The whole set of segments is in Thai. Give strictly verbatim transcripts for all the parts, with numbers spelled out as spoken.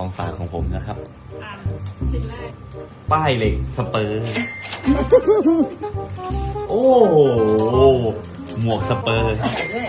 ของฝากของผมนะครับป้ายเหล็กสเปอร์โอ้โหหมวกสเปอร์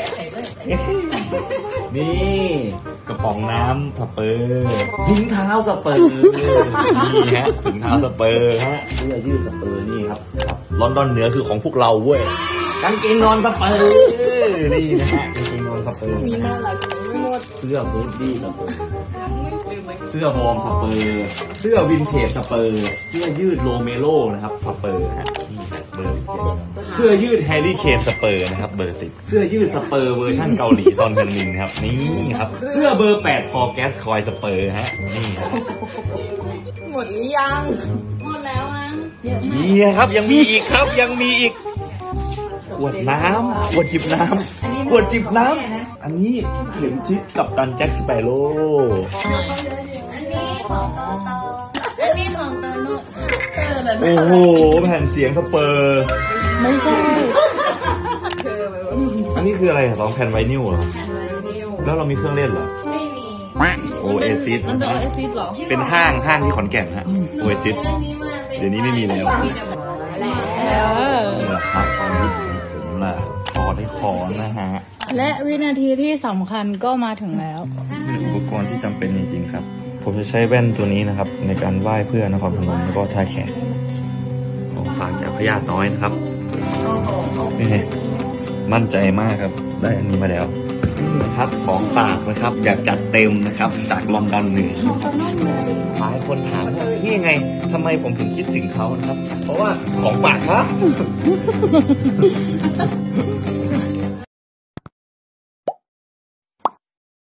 นี่กระป๋องน้ำสเปอร์ถุงเท้าสเปอร์นี่ฮะถุงเท้าสเปอร์ฮะเสื้อยืดสเปอร์นี่ครับลอนดอนเหนือคือของพวกเราเว้ยกางเกงนอนสเปอร์นี่นะฮะกางเกงนอนสเปอร์มีมาหลายคนไม่หมดเสื้อฮูดดี้สเปอร์เสื้อวอร์มสเปอร์เสื้อวินเทจสเปอร์เสื้อยืดโรเมโลนะครับสเปอร์ฮะนี่เบอร์เสื้อยืดแฮร์รี่เคนสเปอร์นะครับเบอร์สิบเสื้อยืดสเปอร์เวอร์ชั่นเกาหลีซอนเฮนมินครับนี่ครับเสื้อเบอร์แปดพอแกสคอยสเปอร์ฮะนี่ครับหมดหรือยังหมดแล้วมั้งนี่ครับยังมีอีกครับยังมีอีกขวดน้ำขวดจิบน้ำขวดจิบน้ำอันนี้เข็มทิศกับตันแจ็คสเปโร่อันนี้ของโตโตอันนี้ของโตโน่โอ้โหแผ่นเสียงสเปอร์ไม่ใช่อันนี้คืออะไรสองแผ่นไวนิลเหรอแล้วเรามีเครื่องเล่นเหรอไม่มีโอเอซิสมันเป็นโอเอซิสเหรอเป็นห้างห้างที่ขอนแก่นฮะโอเอซิสเดี๋ยวนี้ไม่มีแล้วนี่แหละครับผมล่ะพอได้คอนะฮะและวินาทีที่สำคัญก็มาถึงแล้วเป็นอุปกรณ์ที่จำเป็นจริงๆครับผมจะใช้แว่นตัวนี้นะครับในการไหว้เพื่อนครพนมแล้วก็ท่าแขกของฝากจากพญาติน้อยนะครับนี่มั่นใจมากครับได้อันนี้มาแล้วนี่นะครับของฝากนะครับอยากจัดเต็มนะครับจากลอนดอนเหนือหลายคนถามว่านี่ไงทำไมผมถึงคิดถึงเขานะครับเพราะว่าของฝากครับ